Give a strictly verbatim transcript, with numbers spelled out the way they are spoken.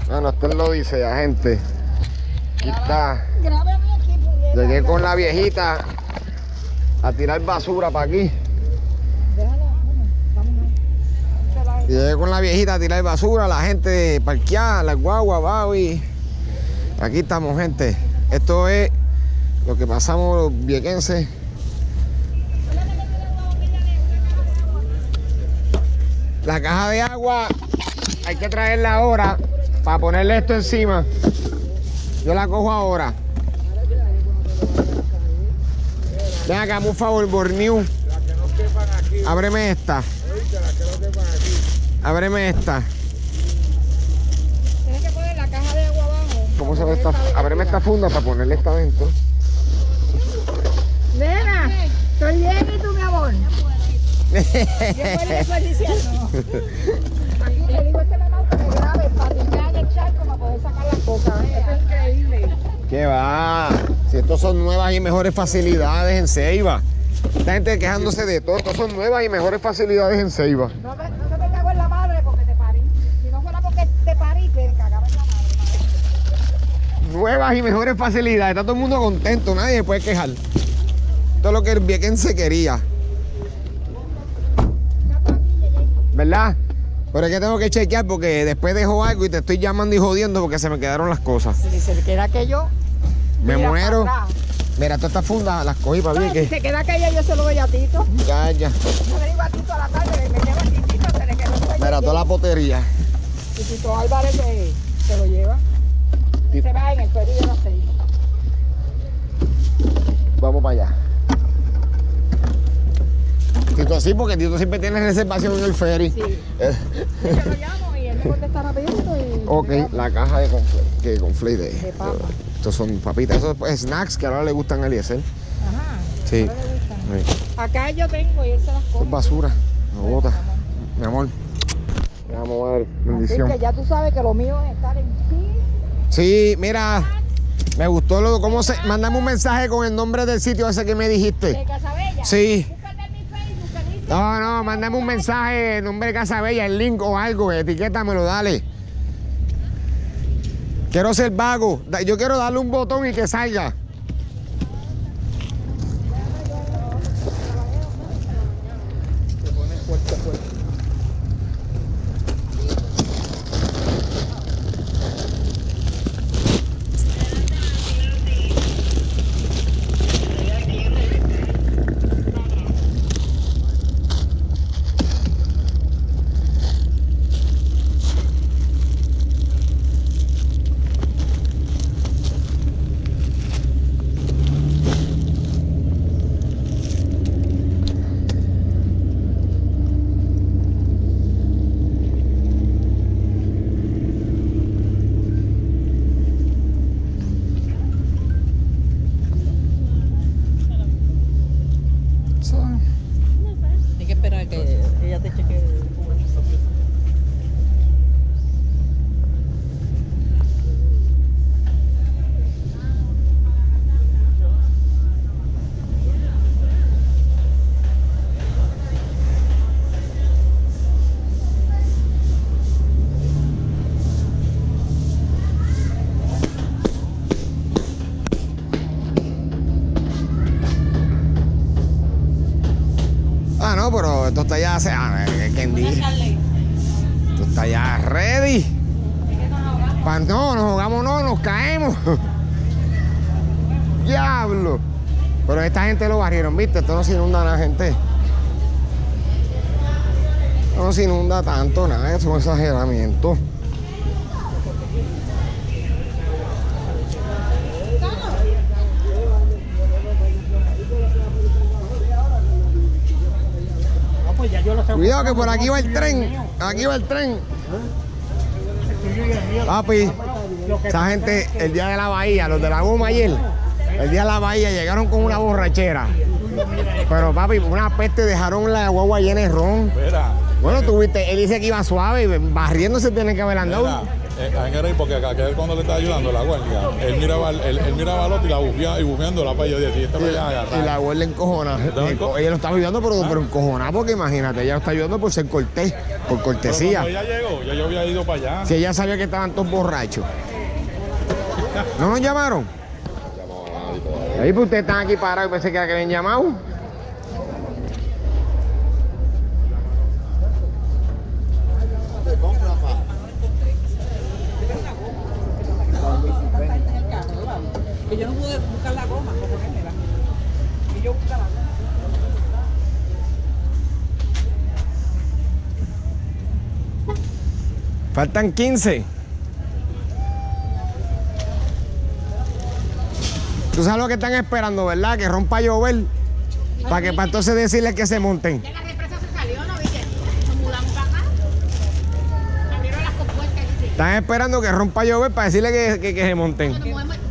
Bueno, esto es lo dice la gente. Aquí está. Llegué con la viejita a tirar basura para aquí. Llegué con la viejita a tirar basura, la gente parqueada, las guaguas, baby. Aquí estamos, gente. Esto es lo que pasamos los viequenses. La caja de agua hay que traerla ahora para ponerle esto encima. Yo la cojo ahora. Ven acá, por favor, Bornew. Ábreme esta. Ábreme esta. Tienes que poner la caja de agua abajo. ¿Cómo se ve esta? Ábreme esta funda para ponerle esta adentro. Nena, estoy bien y tú, mi amor. Yo puedo desperdiciando. Aquí le digo a este mamá que me grabe para limpiar el charco para poder sacar las cosas. Esto es increíble. ¿Qué va? Si estos son nuevas y mejores facilidades en Ceiba. Esta gente quejándose de todo. Estos son nuevas y mejores facilidades en Ceiba. No, me, no se me cago en la madre porque te parí. Si no fuera porque te parí, te cagaba en la madre. Nuevas y mejores facilidades. Está todo el mundo contento. Nadie se puede quejar. Todo lo que el viequense quería. ¿Verdad? Pero es que tengo que chequear porque después dejo algo y te estoy llamando y jodiendo porque se me quedaron las cosas. Si se queda aquello, me muero. Mira, todas estas fundas las cogí para mí. Si se queda aquella, yo se lo doy a Tito. Ya, ya. Yo le digo a Tito a la tarde, me lleva aquí, Tito, se le quedó. Mira, toda la potería. Y Tito Álvarez se, se lo lleva. Y se va en el ferry de las seis. Vamos para allá. Tito sí, porque Tito siempre tiene reservación en el ferry. Sí. Yo lo llamo y él me contesta rapidito y... Ok, la caja de conflay, que conflay de... De papa. Estos son papitas, esos pues, snacks que ahora le gustan a Eliezer. Ajá. Sí. Ahora le gustan. Sí. Acá yo tengo y él se las Esto come. es basura, no bota. Mi amor. Vamos a ver, bendición. Así que ya tú sabes que lo mío es estar en sí. Sí, mira, me gustó lo cómo se... Mándame un mensaje con el nombre del sitio ese que me dijiste. ¿De Casabella? Sí. Búscate en mi Facebook que dice... No, no, mándame un mensaje, el nombre de Casabella, el link o algo, etiquétamelo, dale. Quiero ser vago, yo quiero darle un botón y que salga. Hay que esperar a que ella te chequee. Ah, no, pero esto está ya... Ah, Kendi. Esto está ya ready. Pa, no, nos jugamos, no, nos caemos. Diablo. Pero esta gente lo barrieron, ¿viste? Esto no se inunda nada, gente. No se inunda tanto, nada, es un exageramiento. Cuidado que por aquí va el tren. Aquí va el tren. Papi, esa gente, el día de la bahía, los de la goma ayer, el día de la bahía llegaron con una borrachera. Pero papi, una peste, dejaron la guagua llena de ron. Bueno, tú viste, él dice que iba suave, barriendo se tiene que haber andado. Eh, porque acá que él cuando le estaba ayudando la guardia, él miraba, él, él miraba al otro y la bufía, y bufeando la pa' yo decía, esta me a agarrar. Y la guardia encojona. Ella lo estaba ayudando, pero, pero encojonada, porque imagínate, ella lo está ayudando por ser cortés, por cortesía. Pero ella llegó, ya yo había ido para allá. Si ella sabía que estaban todos borrachos. ¿No nos llamaron? Ahí pues ustedes están aquí parados y pensé que era que habían llamado. Que yo no pude buscar la goma, como que era. Y yo buscar la goma. Faltan quince. Tú sabes lo que están esperando, ¿verdad? Que rompa a llover. Para que para entonces decirles que se monten. Ya la represa se salió, ¿no viste? Nos mudamos para acá. Abrieron las compuertas. Están esperando que rompa a llover para decirle que, que, que se monten. Nos movemos-